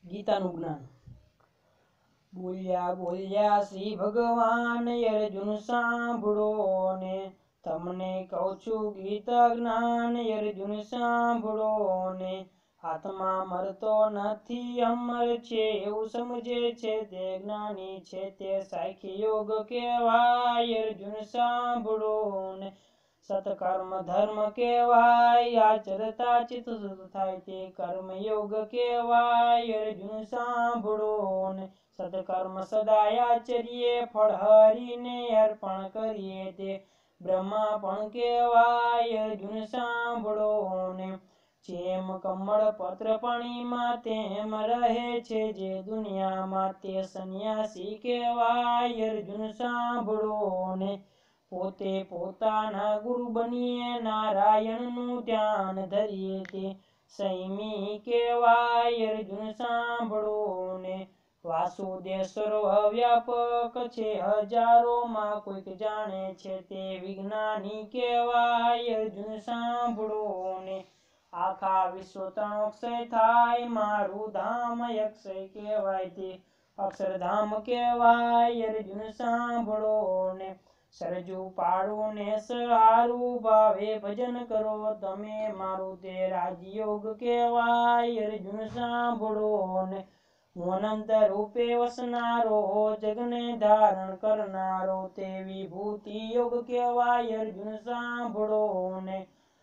ગીતાનું જ્ઞાન। બોલ્યા બોલ્યા શ્રી ભગવાન અર્જુન સાંભળો ને, તમને કહું છું ગીતા જ્ઞાન અર્જુન સાંભળો ને। આત્મા મરતો નથી અમર છે એવું સમજે છે તે જ્ઞાની છે, તે સાંખ્ય યોગ કહેવાય અર્જુન સાંભળો ને। સત્કર્મ ધર્મ કહેવાય આચરતા ચિત્ત શુદ્ધ થાય તે કર્મ યોગ કહેવાય અર્જુન સાંભળો ને। સત્કર્મ સદાય આચરીએ ફળ હરીને અર્પણ કરીએ તે બ્રહ્માપણ કહેવાય અર્જુન સાંભળો ને। જેમ કમળ પત્ર પાણીમાં તેમ રહે છે જે દુનિયામાં તે સંન્યાસી કહેવાય અર્જુન સાંભળો ને। પોતે પોતાના ગુરુ બનીએ નારાયણનું ધ્યાન ધરીએ તે સંયમી કહેવાય અર્જુન સાંભળો ને। વાસુદેવ સર્વવ્યાપક છે હજારોમાં કોઈક જાણે છે તે વિજ્ઞાની કહેવાય અર્જુન સાંભળો ને। આખા વિશ્વ ત્રણ અક્ષય થાય મારું ધામ અક્ષય કહેવાય તે અક્ષરધામ કહેવાય અર્જુન સાંભળો ને। સરજુ પાડું ને સહારું ભાવે ભજન કરો તમે મારું તે રાજયોગ કહેવાય અર્જુન સાંભળો ને। હું અનંત રૂપે વસનારો જગને ધારણ કરનારો તે વિભૂતિ યોગ કહેવાય અર્જુન સાંભળો ને।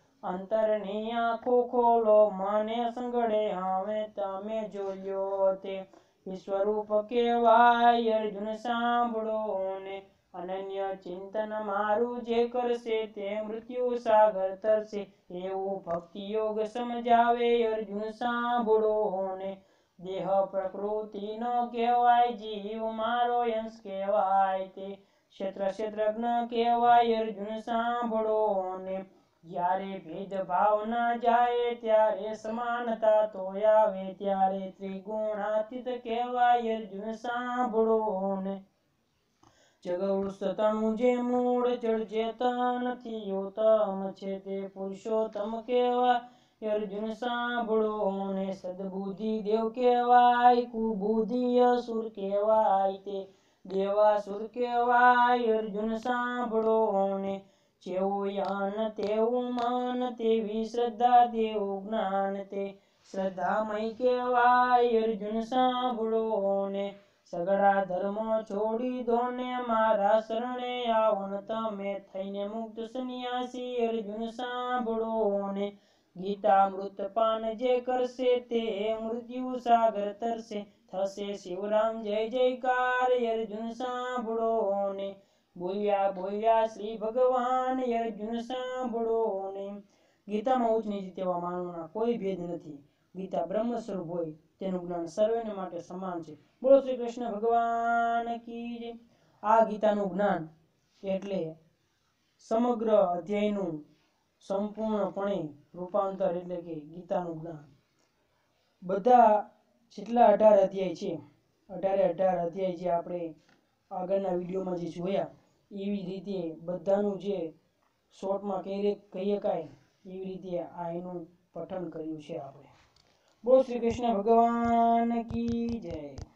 અંતરની આંખો ખોલો મને સંગળે હવે તમે જોયો તે વિશ્વરૂપ કહેવાય અર્જુન સાંભળો ને। અનન્ય ચિંતન મારું જે કરશે તે મૃત્યુ સાગર તરશે એવું ભક્તિ યોગ સમજાવે અર્જુન સાંભળો ને। દેહ પ્રકૃતિ નો કહેવાય જીવ મારો અંશ કહેવાય તે ક્ષેત્ર ક્ષેત્રજ્ઞ કહેવાય અર્જુન સાંભળો ને। જ્યારે ભેદભાવ ના જાય ત્યારે સમાનતા તો આવે ત્યારે ત્રિગુણાતીત કહેવાય અર્જુન સાંભળો ને। જગવૃષ તણુ જે મૂળ જળ જે નથી ઉત્તમ છે તે પુરુષોત્તમ કહેવાય અર્જુન સાંભળો ને। સદબુદ્ધિ દેવ કહેવાય કુબુદ્ધિ અસુર કહેવાય તે દેવાસુર કહેવાય અર્જુન સાંભળો ને। જેવું યાન તેવું માન તેવી શ્રદ્ધા તેવું જ્ઞાન તે શ્રદ્ધામય કહેવાય અર્જુન સાંભળો ને। સગળા ધર્મો છોડી દો ને મારા શરણે આવો ને તમે થઈને મુક્ત સંન્યાસી અર્જુન સાંભળો ને। ગીતામૃત પાન જે કરશે તે મૃત્યુ સાગર તરશે થશે શિવરામ જય જયકાર અર્જુન સાંભળો ને। બોલ્યા બોલ્યા શ્રી ભગવાન અર્જુન સાંભળો ને। ગીતામાં ઉચ્ચ નીચ તેવા માનવના કોઈ ભેદ નથી। ગીતા બ્રહ્મ સ્વરૂપ હોય તેનું જ્ઞાન સર્વેને માટે સમાન છે। બોલો શ્રી કૃષ્ણ ભગવાન કી જય। આ ગીતાનું જ્ઞાન એટલે સમગ્ર અધ્યાયનું સંપૂર્ણપણે રૂપાંતર એટલે કે ગીતાનું જ્ઞાન। બધા જેટલા 18 અધ્યાય છે 18 અધ્યાય જે આપણે આગળના વિડીયોમાં જે જોયા એવી રીતે બધાનું જે શોર્ટમાં કહી શકાય એવી રીતે આ એનું પઠન કર્યું છે આપણે। બોલો શ્રી કૃષ્ણ ભગવાન કી જય।